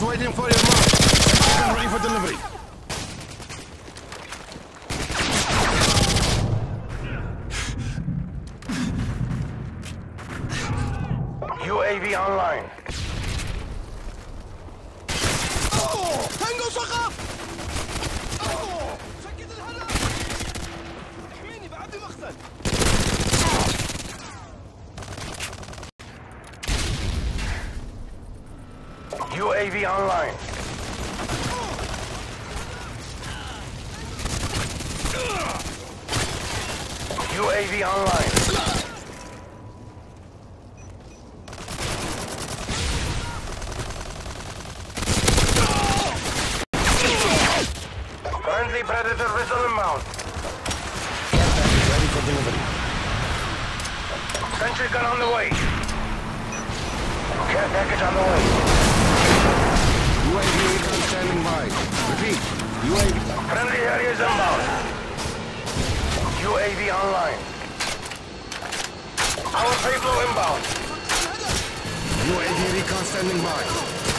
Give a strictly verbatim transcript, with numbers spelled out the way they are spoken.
waiting for your mark. Ready for delivery. U A V online. Tango سقط! شكل الهدف! احميني بعدي مقتل! U A V online. U A V online. Friendly Predator missile inbound. Ready for delivery. Sentry gun on the way. Care package on the way. U A V recon standing by. Repeat. U A V. Friendly areas inbound. U A V online. Our payload inbound. U A V recon standing by.